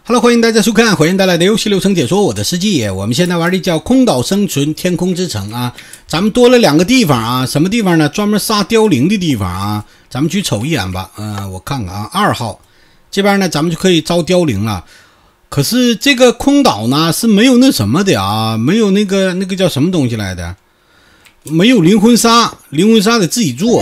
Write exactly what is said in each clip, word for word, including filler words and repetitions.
Hello， 欢迎大家收看欢迎带来的游戏流程解说，我的世界。我们现在玩的叫空岛生存天空之城啊，咱们多了两个地方啊，什么地方呢？专门杀凋零的地方啊，咱们去瞅一眼吧。嗯、呃，我看看啊，二号这边呢，咱们就可以招凋零了。可是这个空岛呢是没有那什么的啊，没有那个那个叫什么东西来的，没有灵魂沙，灵魂沙得自己做，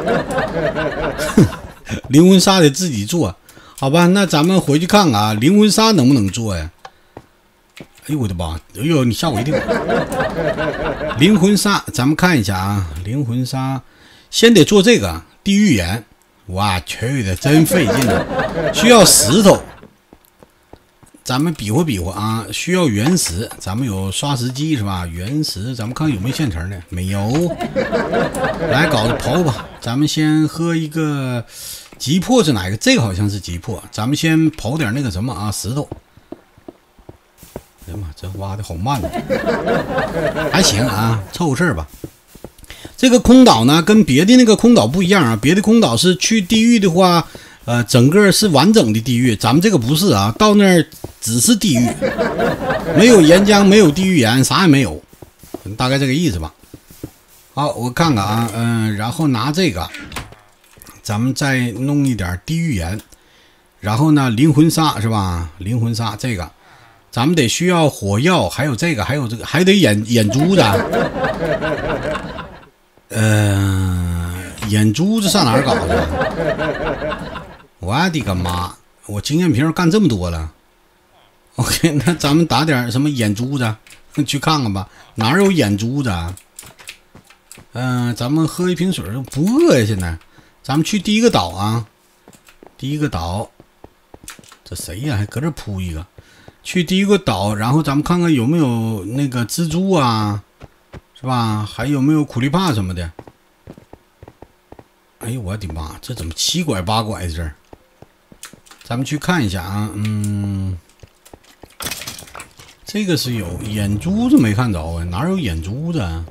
灵魂沙得自己做。好吧，那咱们回去看看啊，灵魂沙能不能做呀？哎呦我的妈！哎呦，你吓我一跳！灵魂沙，咱们看一下啊，灵魂沙先得做这个地狱眼。哇去的，真费劲啊！需要石头，咱们比划比划啊，需要原石，咱们有刷石机是吧？原石，咱们看有没有现成的，没有。来搞着刨吧，咱们先喝一个。急迫是哪个？这个好像是急迫。咱们先刨点那个什么啊，石头。哎呀妈，这挖的好慢啊！还行啊，凑合事儿吧。这个空岛呢，跟别的那个空岛不一样啊。别的空岛是去地狱的话，呃，整个是完整的地狱。咱们这个不是啊，到那儿只是地狱，没有岩浆，没有地狱岩，啥也没有，大概这个意思吧。好，我看看啊，嗯、呃，然后拿这个。咱们再弄一点地狱岩，然后呢，灵魂沙是吧？灵魂沙这个，咱们得需要火药，还有这个，还有这个，还得眼眼珠子。呃，眼珠子上哪儿搞去？我的个妈！我经验瓶干这么多了。OK， 那咱们打点什么眼珠子去看看吧，哪有眼珠子？嗯、呃，咱们喝一瓶水不饿呀，现在。咱们去第一个岛啊，第一个岛，这谁呀？还搁这铺一个。去第一个岛，然后咱们看看有没有那个蜘蛛啊，是吧？还有没有苦力怕什么的？哎呦我的妈，这怎么七拐八拐的这儿？咱们去看一下啊，嗯，这个是有眼珠子没看着啊？哪有眼珠子啊？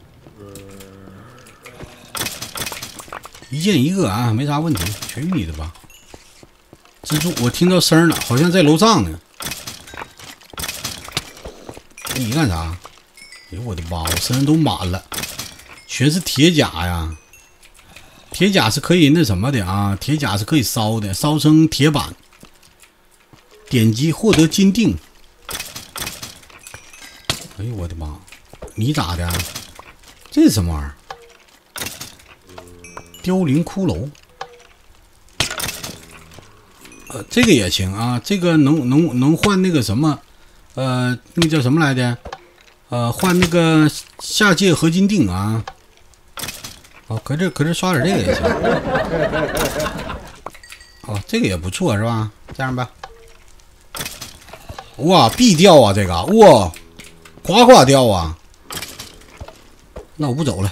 一见一个啊，没啥问题，去你的吧！蜘蛛，我听到声了，好像在楼上呢。你干啥？哎呦我的妈！我身上都满了，全是铁甲呀！铁甲是可以那什么的啊，铁甲是可以烧的，烧成铁板。点击获得金锭。哎呦我的妈！你咋的？这是什么玩意儿？凋零骷髅，呃，这个也行啊，这个能能能换那个什么，呃，那个叫什么来的？呃，换那个下界合金锭啊。哦，搁这搁这刷点这个也行。哦，这个也不错是吧？这样吧。哇，必掉啊这个，哇，夸夸掉啊。那我不走了。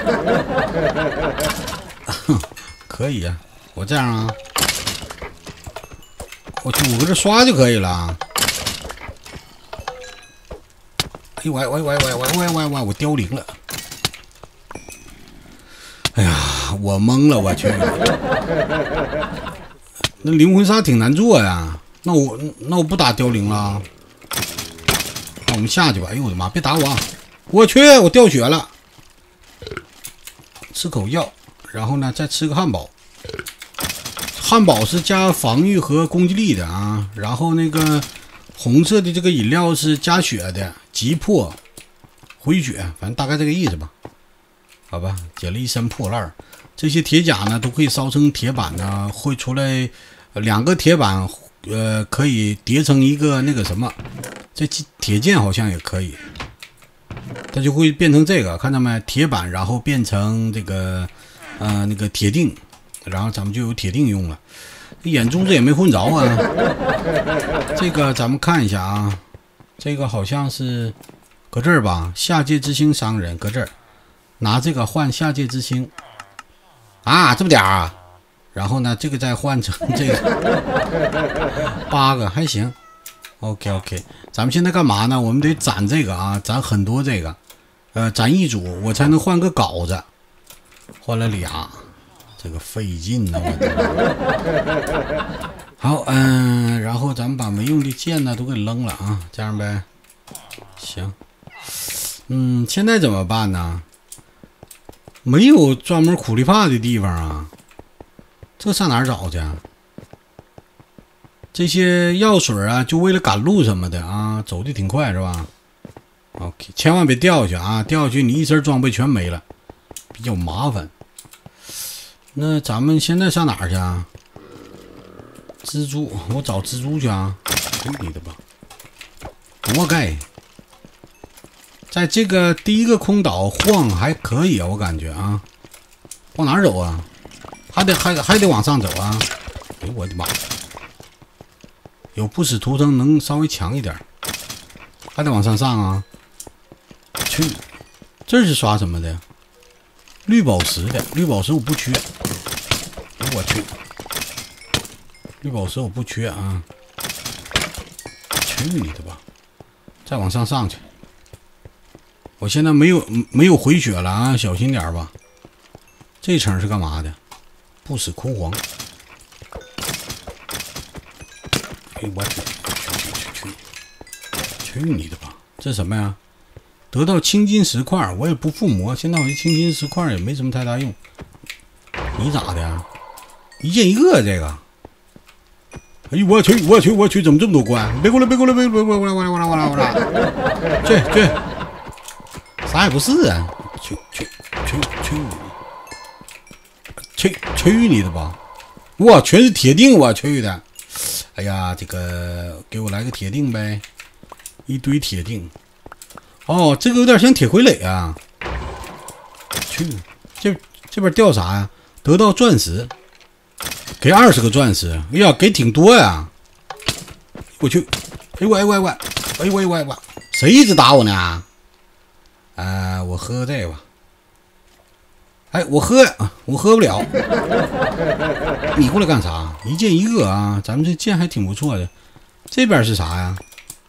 可以啊，我这样啊，我去，我搁这刷就可以了。哎呦喂喂喂喂喂喂喂喂，我凋零了！哎呀，我懵了，我去！那灵魂沙挺难做呀，那我那我不打凋零了，那我们下去吧。哎呦我的妈，别打我啊！我去，我掉血了。吃口药。然后呢，再吃个汉堡。汉堡是加防御和攻击力的啊。然后那个红色的这个饮料是加血的，急迫、回血，反正大概这个意思吧。好吧，捡了一身破烂。这些铁甲呢，都可以烧成铁板呢，会出来两个铁板，呃，可以叠成一个那个什么。这铁剑好像也可以，它就会变成这个，看到没？铁板，然后变成这个。呃，那个铁锭，然后咱们就有铁锭用了。眼珠子也没混着啊。这个咱们看一下啊，这个好像是搁这儿吧？下界之星商人搁这儿，拿这个换下界之星啊，这么点儿啊。然后呢，这个再换成这个八个还行。OK OK， 咱们现在干嘛呢？我们得攒这个啊，攒很多这个，呃，攒一组我才能换个镐子。换了俩，这个费劲呢、啊！ 好，嗯，然后咱们把没用的剑呢都给扔了啊，这样呗。行，嗯，现在怎么办呢？没有专门苦力怕的地方啊，这上哪儿找去啊？这些药水啊，就为了赶路什么的啊，走的挺快是吧 ？OK， 千万别掉下去啊，掉下去你一身装备全没了，比较麻烦。那咱们现在上哪儿去啊？蜘蛛，我找蜘蛛去啊！去你的吧！活该，在这个第一个空岛晃还可以啊，我感觉啊，往哪儿走啊？还得还还得往上走啊！哎呦我的妈！有不死图腾能稍微强一点，还得往上上啊！去，这是刷什么的？绿宝石的，绿宝石我不缺。哎我去！绿宝石我不缺啊！去你的吧！再往上上去。我现在没有没有回血了啊，小心点吧。这层是干嘛的？不死枯黄。哎我去去去去去！去你的吧！这什么呀？得到青金石块，我也不附魔。现在我这青金石块也没什么太大用。你咋的呀？一件一个这个。哎呦我去我去我去，怎么这么多关？别过来别过来别过来别过来过来过来过来过来过来！去去，啥也不是啊！去去去去去去你的吧！哇，全是铁锭，我去的！哎呀，这个给我来个铁锭呗，一堆铁锭。哦，这个有点像铁傀儡啊！去，这这边掉啥呀？得到钻石。给二十个钻石，哎呀，给挺多呀！我去，哎我哎我哎我哎我哎我哎我，谁一直打我呢？啊、呃，我喝这个吧。哎，我喝呀，我喝不了。你过来干啥？一件一个啊，咱们这剑还挺不错的。这边是啥呀？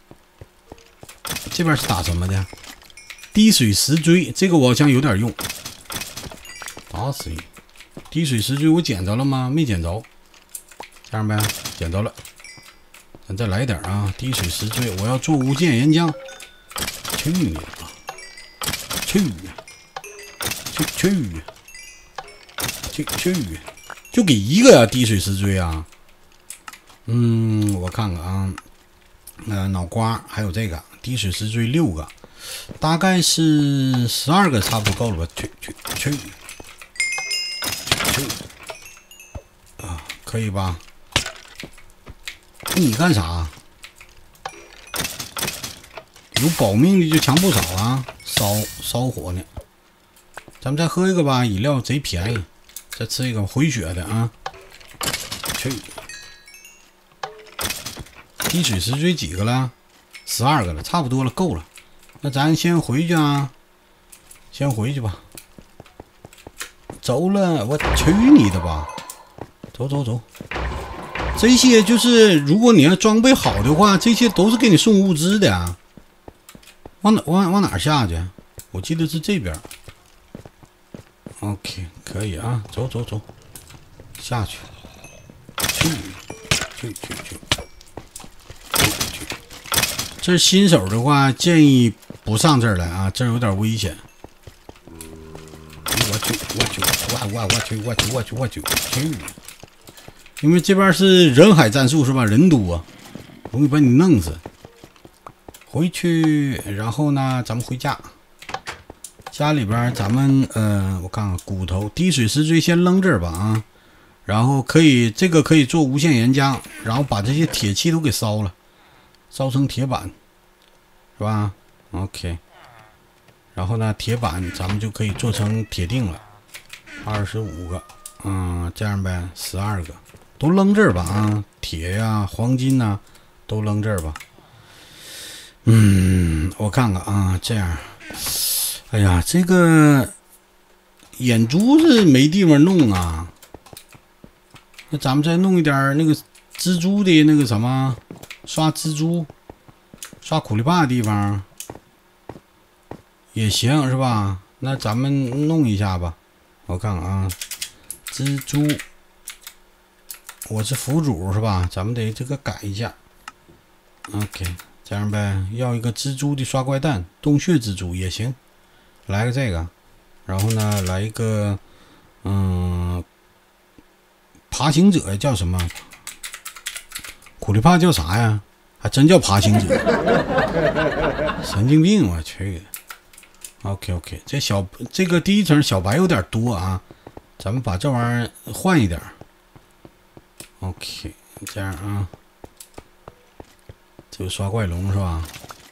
这边是打什么的？滴水石锥，这个我好像有点用。打死你！滴水石锥我捡着了吗？没捡着，这样呗，捡着了。咱再来点啊！滴水石锥，我要做无限岩浆。去你的吧！去去去去去！就给一个呀、啊，滴水石锥啊。嗯，我看看啊，呃，脑瓜还有这个滴水石锥六个，大概是十二个，差不多够了吧？去去去！啊，可以吧？你干啥？有保命的就强不少啊，烧烧火呢。咱们再喝一个吧，饮料贼便宜。再吃一个回血的啊。去，滴水石锥几个了？十二个了，差不多了，够了。那咱先回去啊，先回去吧。走了，我去你的吧！走走走，这些就是如果你要装备好的话，这些都是给你送物资的啊。往哪往往哪下去？我记得是这边。OK， 可以啊，走走走，下去，去去去去去。这是新手的话，建议不上这儿来啊，这儿有点危险。我去，我去，我我我去，我去，我去，我去，去！因为这边是人海战术是吧？人多啊，容易把你弄死。回去，然后呢，咱们回家。家里边咱们呃，我看看骨头，滴水石锥先扔这儿吧啊。然后可以这个可以做无限岩浆，然后把这些铁器都给烧了，烧成铁板，是吧 ？OK。然后呢，铁板咱们就可以做成铁锭了，二十五个，嗯，这样呗，十二个，都扔这儿吧啊，铁呀、黄金呐、啊，都扔这儿吧。嗯，我看看啊，这样，哎呀，这个眼珠子没地方弄啊，那咱们再弄一点那个蜘蛛的那个什么，刷蜘蛛、刷苦力怕的地方。也行是吧？那咱们弄一下吧，我看看啊，蜘蛛我是辅主是吧？咱们得这个改一下。OK， 这样呗，要一个蜘蛛的刷怪蛋，洞穴蜘蛛也行，来个这个。然后呢，来一个，嗯，爬行者叫什么？苦力怕叫啥呀？还真叫爬行者，神经病！我去。OK OK， 这小这个第一层小白有点多啊，咱们把这玩意儿换一点。OK， 这样啊，这个刷怪龙是吧？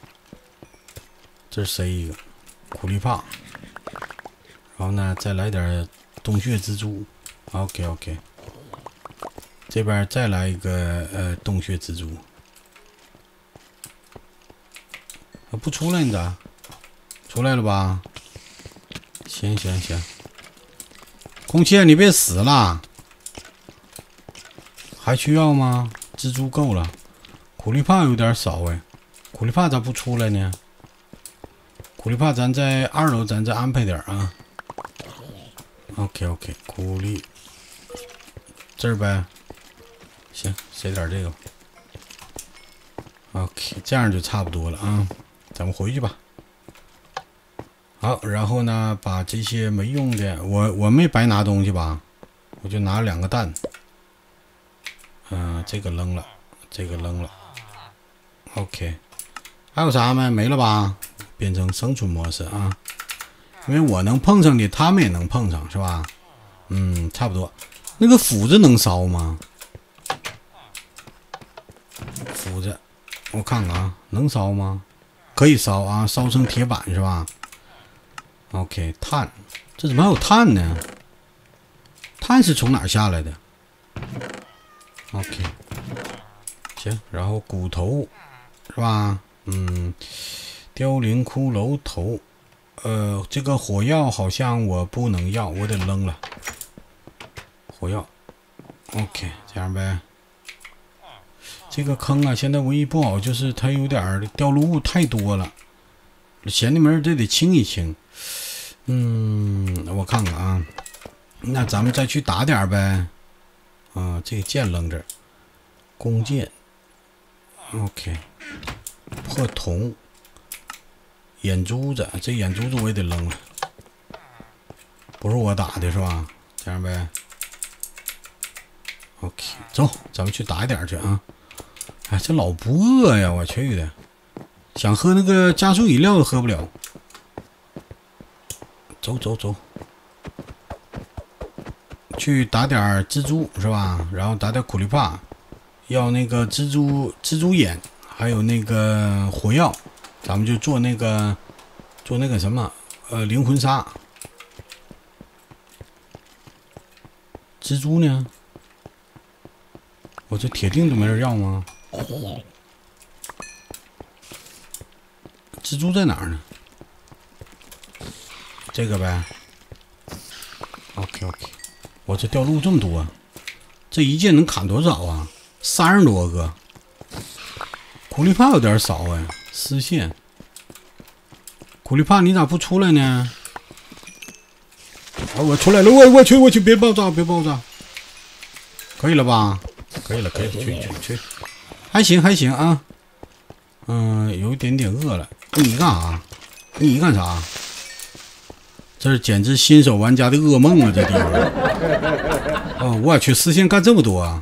这是塞一个苦力怕，然后呢再来点洞穴蜘蛛。OK OK， 这边再来一个呃洞穴蜘蛛。啊、不出来你咋？出来了吧？行行行，空气你别死了，还需要吗？蜘蛛够了，苦力怕有点少哎，苦力怕咋不出来呢？苦力怕咱在二楼，咱再安排点啊。OK OK， 苦力这儿呗，行，塞点这个。OK， 这样就差不多了啊，咱们回去吧。好，然后呢，把这些没用的，我我没白拿东西吧，我就拿两个蛋，嗯、呃，这个扔了，这个扔了 ，OK， 还有啥没？没了吧？变成生存模式啊，因为我能碰上的，他们也能碰上，是吧？嗯，差不多。那个斧子能烧吗？斧子，我看看啊，能烧吗？可以烧啊，烧成铁板是吧？OK， 碳，这怎么还有碳呢？碳是从哪儿下来的 ？OK， 行，然后骨头是吧？嗯，凋零骷髅头，呃，这个火药好像我不能要，我得扔了。火药 ，OK， 这样呗。这个坑啊，现在唯一不好就是它有点掉落物太多了，闲的门这得清一清。嗯，我看看啊，那咱们再去打点呗。啊，这个剑扔这儿，弓箭 ，OK， 破铜，眼珠子，这眼珠子我也得扔了，不是我打的是吧？这样呗。OK， 走，咱们去打一点去啊。哎，这老不饿呀，我去的，想喝那个加速饮料都喝不了。走走走，去打点蜘蛛是吧？然后打点苦力怕，要那个蜘蛛蜘蛛眼，还有那个火药，咱们就做那个做那个什么呃灵魂沙。蜘蛛呢？我这铁锭都没人要吗？蜘蛛在哪儿呢？这个呗 ，OK OK， 我这掉路这么多、啊，这一剑能砍多少啊？三十多个。苦力怕有点少哎，丝线。苦力怕你咋不出来呢？啊，我出来了，我我去我去，别爆炸别爆炸，可以了吧？可以了可以了，去去去，还行还行啊。嗯，有一点点饿了。你干啥？你干啥？这是简直新手玩家的噩梦啊！这地方，哦，我去，丝线干这么多啊！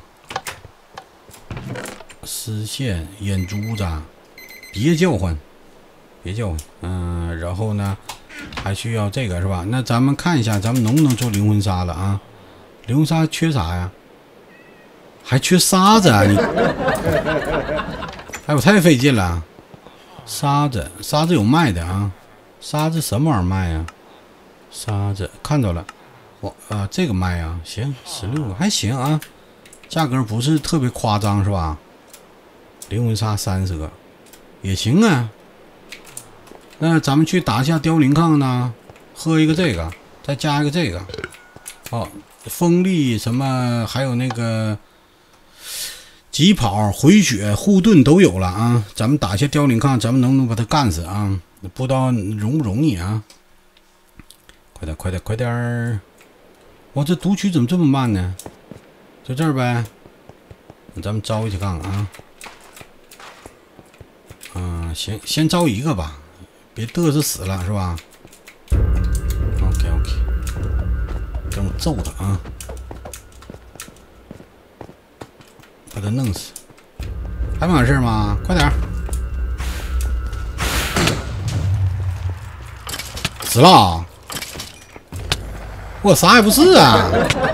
丝线、眼珠子，别叫唤，别叫唤。嗯、呃，然后呢，还需要这个是吧？那咱们看一下，咱们能不能做灵魂沙了啊？灵魂沙缺啥呀？还缺沙子啊！你，哎，我太费劲了。沙子，沙子有卖的啊。沙子什么玩意儿卖呀？沙子看到了，我啊这个卖啊，行，十六个还行啊，价格不是特别夸张是吧？灵魂沙三十个也行啊。那咱们去打一下凋零抗呢，喝一个这个，再加一个这个。哦，风力什么，还有那个疾跑、回血、护盾都有了啊。咱们打一下凋零抗，咱们能不能把它干死啊？不知道容不容易啊？快点快点快点！我这读取怎么这么慢呢？就这儿呗。 咱们招一下看看啊。嗯，行，先招一个吧，别嘚瑟死了是吧 ？OK OK， 等我揍他啊，把他弄死。还没完事吗？快点！死了！我啥也不是啊！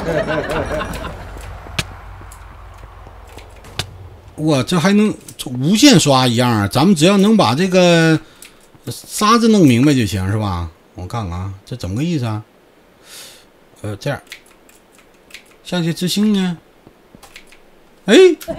我这还能无限刷一样啊！咱们只要能把这个沙子弄明白就行，是吧？我看看啊，这怎么个意思啊？呃，这样，下界之星呢？哎，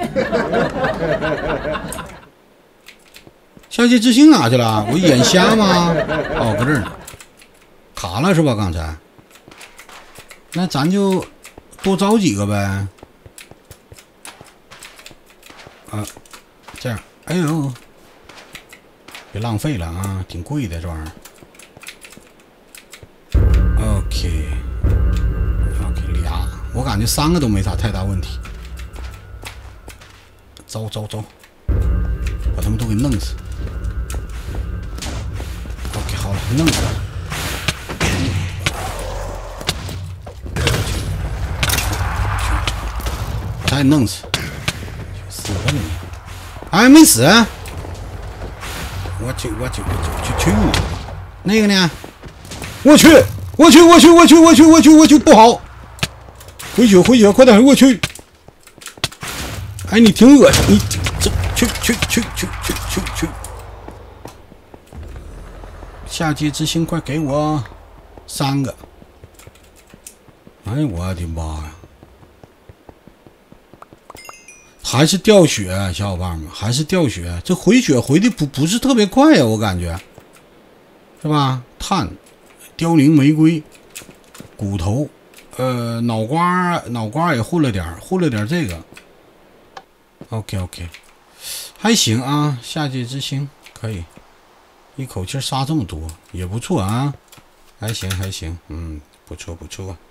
下界之星哪去了？我眼瞎吗？哦，搁这儿呢，卡了是吧？刚才，那咱就多招几个呗。啊，这样，哎呦，别浪费了啊，挺贵的这玩意儿。OK，OK， 俩，我感觉三个都没啥太大问题。走走走，把他们都给弄死。OK， 好了，弄死了。把他给弄死。死吧你！还没死！我去我去我去去去你！那个呢？我去我去我去我去我去我去我去不好！回血回血，快点我去！哎，你挺恶心，你这去去去去去去去！下界之星，快给我三个！哎，我的妈呀！还是掉血，小伙伴们，还是掉血。这回血回的不不是特别快呀，我感觉，是吧？碳、凋零玫瑰、骨头，呃，脑瓜脑瓜也混了点，混了点这个。OK OK， 还行啊，下界之星可以，一口气杀这么多也不错啊，还行还行，嗯，不错不错。